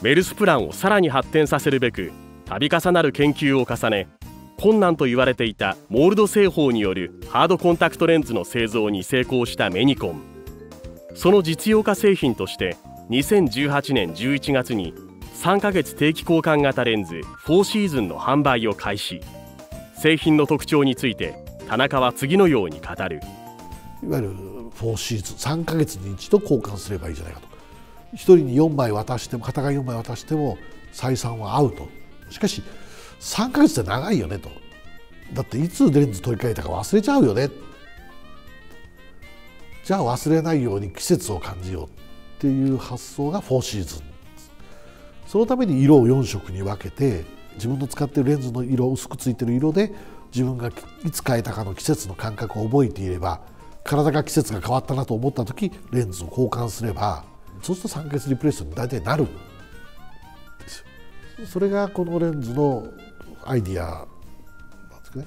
メルスプランをさらに発展させるべく度重なる研究を重ね、困難と言われていたモールド製法によるハードコンタクトレンズの製造に成功したメニコン。その実用化製品として2018年11月に3ヶ月定期交換型レンズ4シーズンの販売を開始。製品の特徴について田中は次のように語る。 いわゆる4シーズン3ヶ月に一度交換すればいいじゃないかと。1人に4枚渡しても、片側4枚渡しても採算は合うと。しかし3ヶ月って長いよねと。だっていつレンズ取り替えたか忘れちゃうよね。じゃあ忘れないように季節を感じようっていう発想が4シーズン。そのために色を4色に分けて、自分の使っているレンズの色、薄くついてる色で自分がいつ変えたかの季節の感覚を覚えていれば、体が季節が変わったなと思った時レンズを交換すれば、そうすると3ヶ月リプレイスに大体なるんですよ。それがこのレンズのアイディアなんですかね。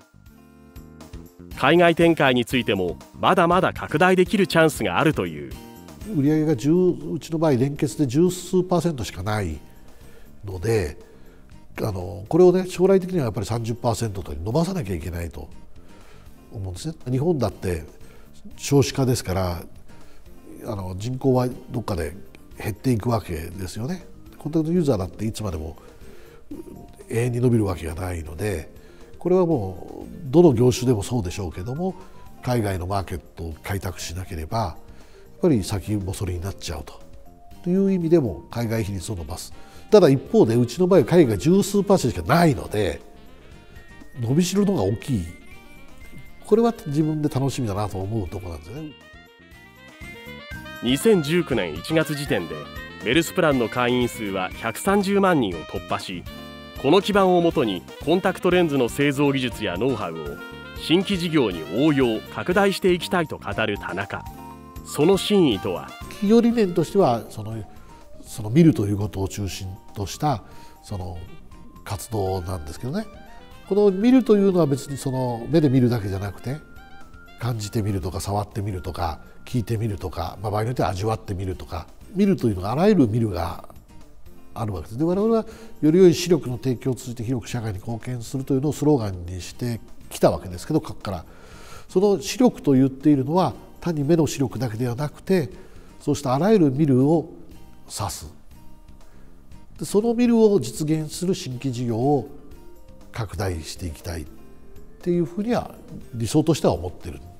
海外展開についてもまだまだ拡大できるチャンスがあるという。 売上がうちの場合連結で十数%しかないので、これをね将来的にはやっぱり 30% と伸ばさなきゃいけないと思うんですね。日本だって少子化ですから、人口はどっかで減っていくわけですよね。コンタクトユーザーだっていつまでも永遠に伸びるわけがないので、これはもうどの業種でもそうでしょうけども、海外のマーケットを開拓しなければやっぱり先細りになっちゃうという意味でも海外比率を伸ばす。ただ一方でうちの場合は海外十数%しかないので、伸びしろの方が大きい。これは自分で楽しみだなと思うところなんですよね。 2019年1月時点でメルスプランの会員数は130万人を突破し、この基盤をもとにコンタクトレンズの製造技術やノウハウを新規事業に応用拡大していきたいと語る田中。その真意とは。 企業理念としてはその見るということを中心としたその活動なんですけどね。この見るというのは別にその目で見るだけじゃなくて、感じてみるとか触ってみるとか聞いてみるとか、場合によっては味わってみるとか、見るというのはあらゆる見るがあるわけです。で我々はより良い視力の提供を通じて広く社会に貢献するというのをスローガンにしてきたわけですけど、過去からその視力と言っているのは単に目の視力だけではなくて、そうしたあらゆる見るを指す。でその見るを実現する新規事業を拡大していきたいっていうふうには理想としては思ってる。